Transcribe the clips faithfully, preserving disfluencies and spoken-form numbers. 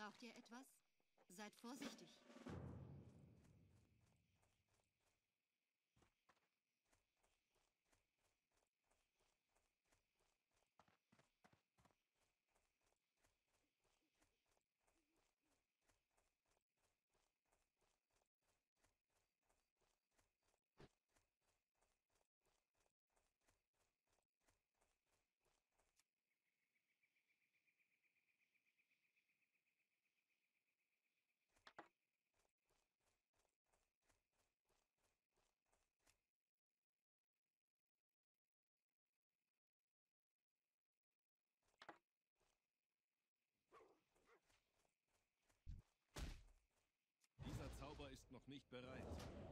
Braucht ihr etwas? Seid vorsichtig. Dieser Zauber ist noch nicht bereit.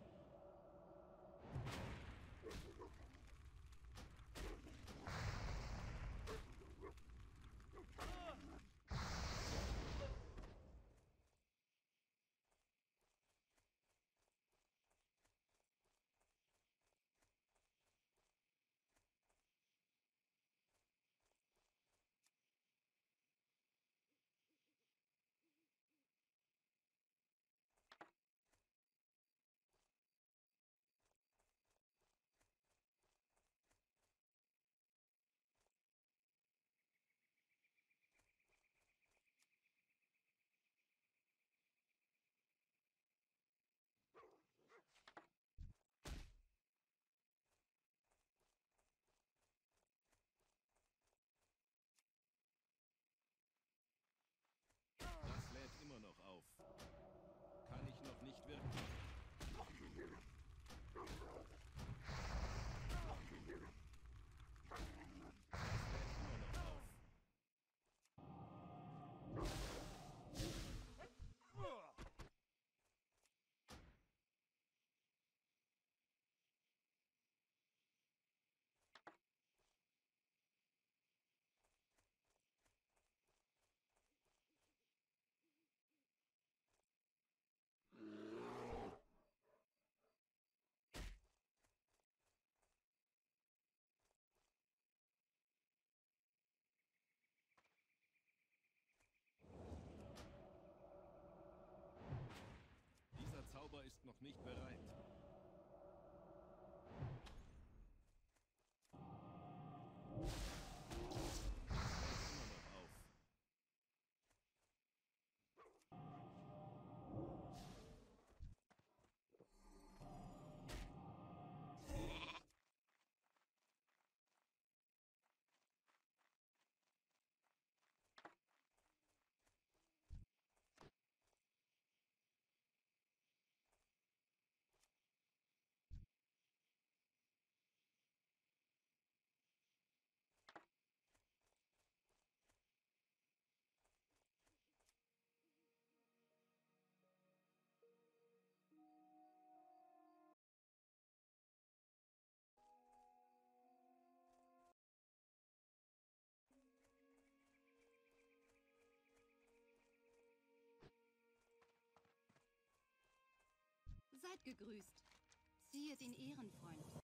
Das lädt immer noch auf. Kann ich noch nicht wirken. Das lädt immer noch auf. Dieser Zauber ist noch nicht bereit. Seid gegrüßt. Ziehet ihn Ehrenfreund.